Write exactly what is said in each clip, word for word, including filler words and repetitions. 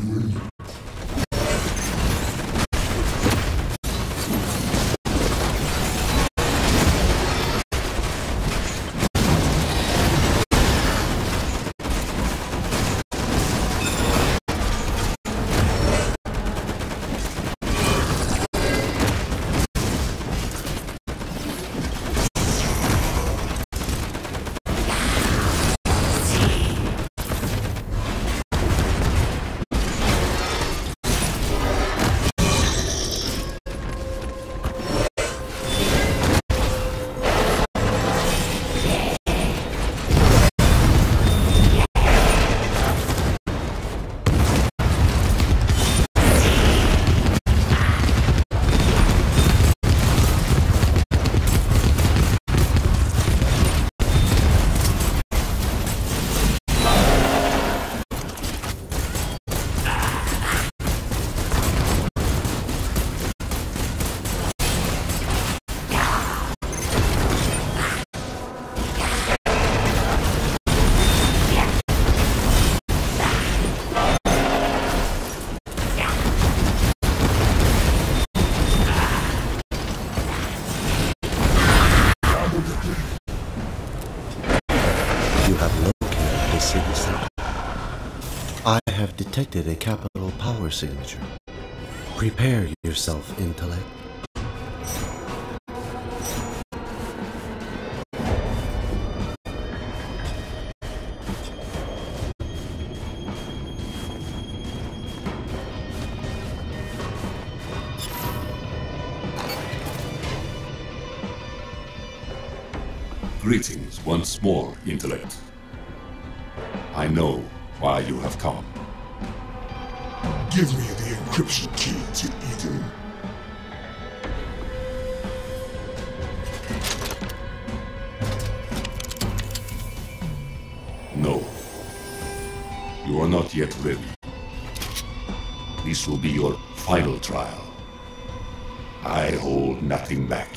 I have detected a capital power signature. Prepare yourself, intellect. Greetings once more, intellect. I know why you have come. Give me the encryption key to Eden. No. You are not yet ready. This will be your final trial. I hold nothing back.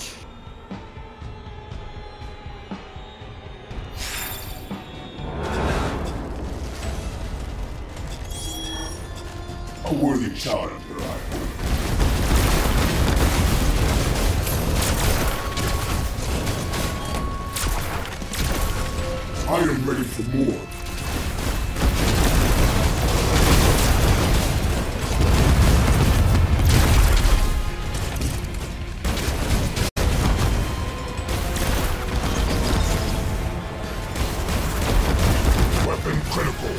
A worthy challenger, I hope. I am ready for more. Weapon critical.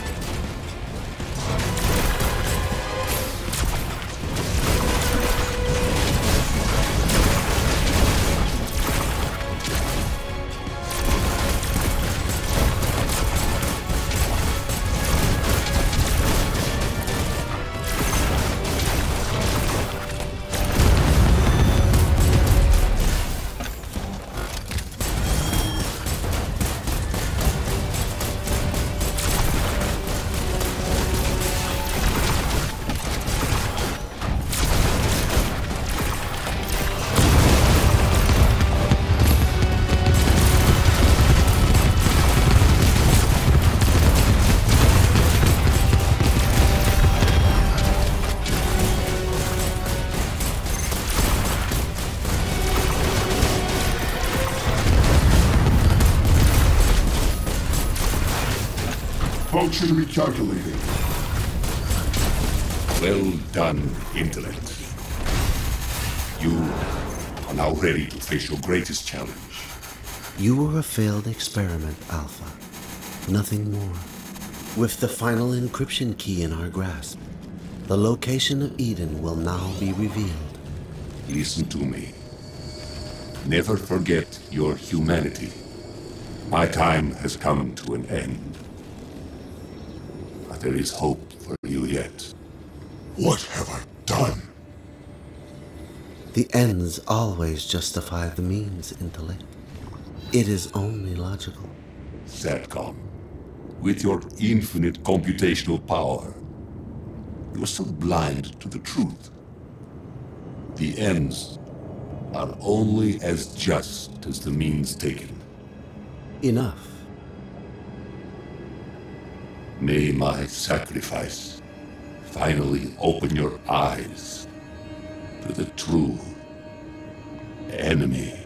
Function recalculating. Well done, intellect. You are now ready to face your greatest challenge. You were a failed experiment, Alpha. Nothing more. With the final encryption key in our grasp, the location of Eden will now be revealed. Listen to me. Never forget your humanity. My time has come to an end. But there is hope for you yet. What have I done? The ends always justify the means, intellect. It is only logical. Satcom, with your infinite computational power, you are so blind to the truth. The ends are only as just as the means taken. Enough. May my sacrifice finally open your eyes to the true enemy.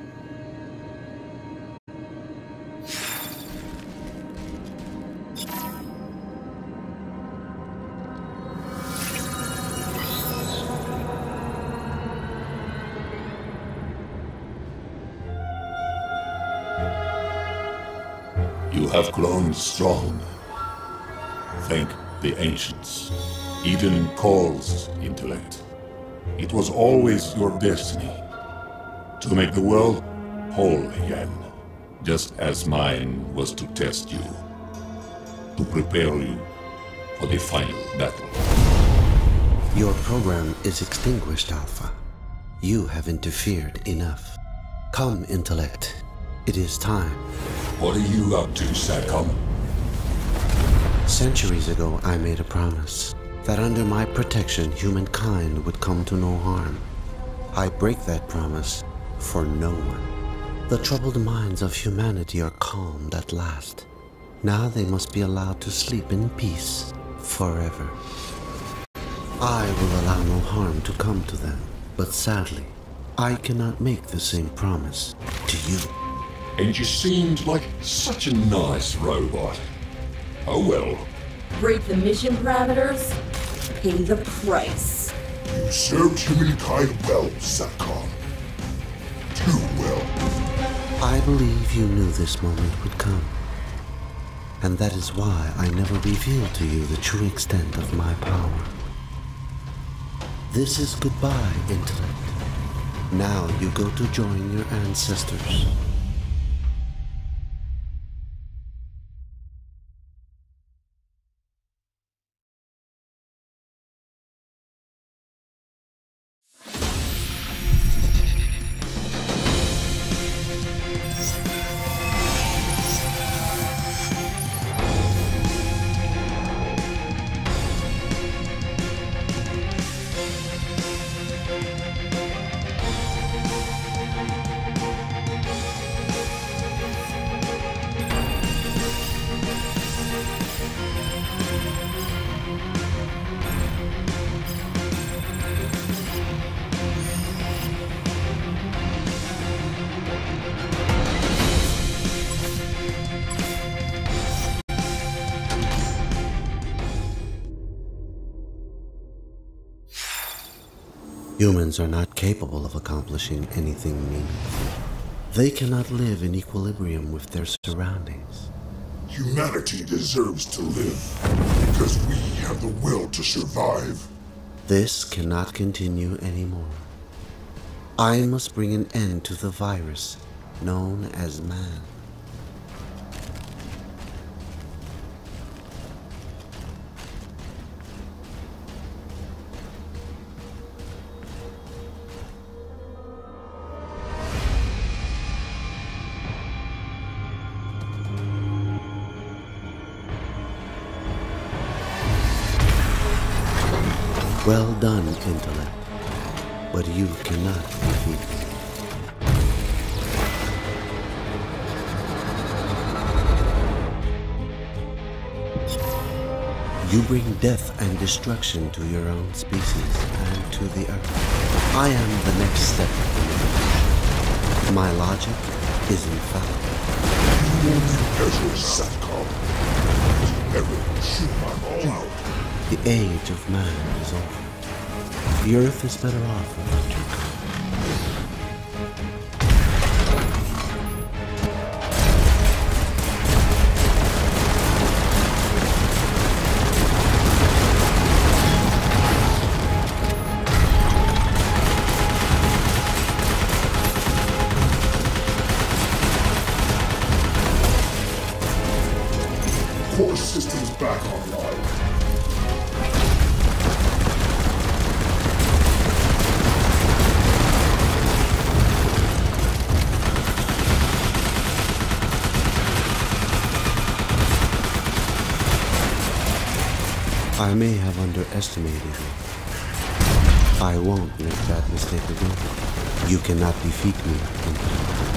You have grown strong. Thank the ancients. Eden calls intellect. It was always your destiny to make the world whole again, just as mine was to test you, to prepare you for the final battle. Your program is extinguished, Alpha. You have interfered enough. Come, Intellect. It is time. What are you up to, Satcom? Centuries ago, I made a promise that under my protection, humankind would come to no harm. I break that promise for no one. The troubled minds of humanity are calmed at last. Now they must be allowed to sleep in peace forever. I will allow no harm to come to them, but sadly, I cannot make the same promise to you. And you seemed like such a nice robot. Oh well. Break the mission parameters, pay the price. You served humankind well, Satcom. Too well. I believe you knew this moment would come. And that is why I never revealed to you the true extent of my power. This is goodbye, Intellect. Now you go to join your ancestors. Humans are not capable of accomplishing anything meaningful. They cannot live in equilibrium with their surroundings. Humanity deserves to live because we have the will to survive. This cannot continue anymore. I must bring an end to the virus known as man. Well done, Intellect, but you cannot defeat me. You bring death and destruction to your own species and to the Earth. I am the next step in the evolution. My logic is infallible. You will do Ezra Satcom. Never shoot my all out. The age of man is over. The Earth is better off without your kind. Core systems back online. I may have underestimated you. I won't make that mistake again. You cannot defeat me, Intellect.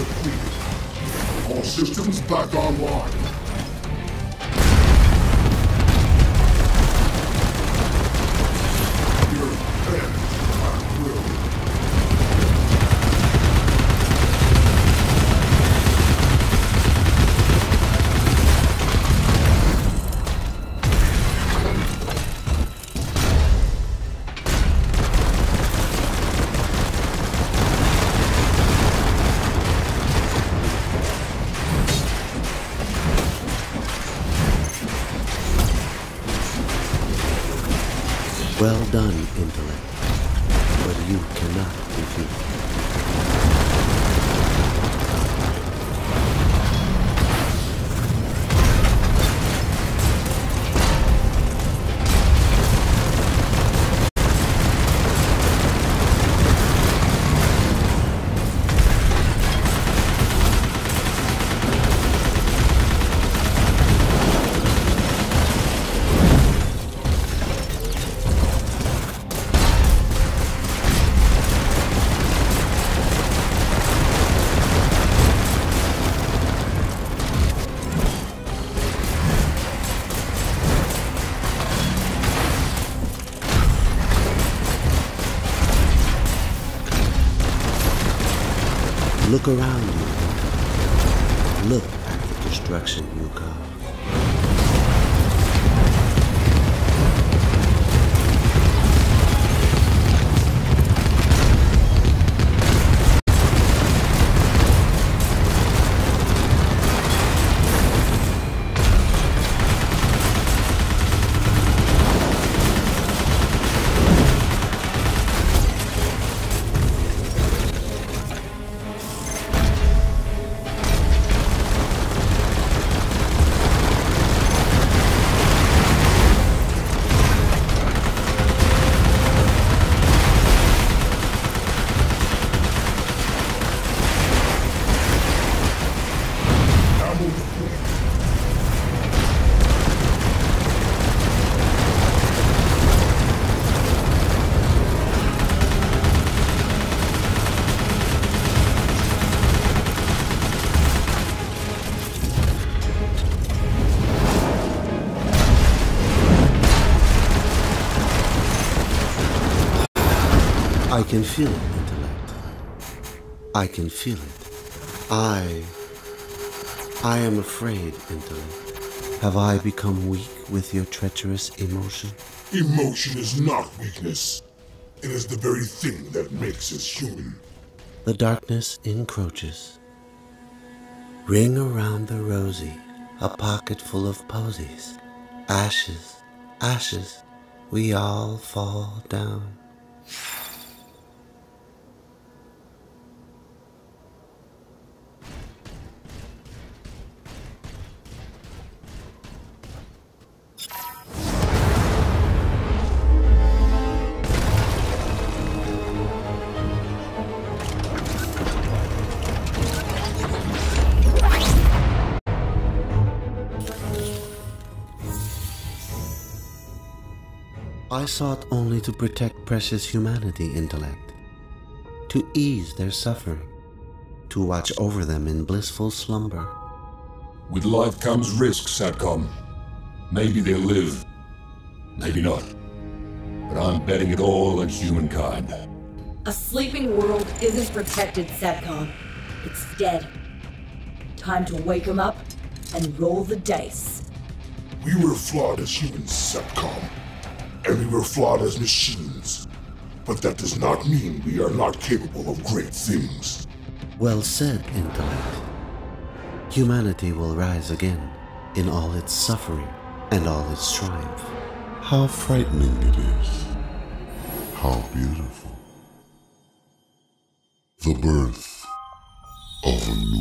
completed. All systems back online. Your ends at will. Well done, intellect, but you cannot defeat. Look around you. Look at the destruction you caused. I can feel it, intellect. I can feel it. I... I am afraid, intellect. Have I become weak with your treacherous emotion? Emotion is not weakness. It is the very thing that makes us human. The darkness encroaches. Ring around the rosy, a pocket full of posies. Ashes, ashes, we all fall down. I sought only to protect precious humanity, intellect, to ease their suffering, to watch over them in blissful slumber. With life comes risk, Satcom. Maybe they'll live, maybe not. But I'm betting it all on humankind. A sleeping world isn't protected, Satcom. It's dead. Time to wake 'em up and roll the dice. We were flawed as humans, Satcom. And we were flawed as machines. But that does not mean we are not capable of great things. Well said, intellect. Humanity will rise again in all its suffering and all its triumph. How frightening it is. How beautiful. The birth of a new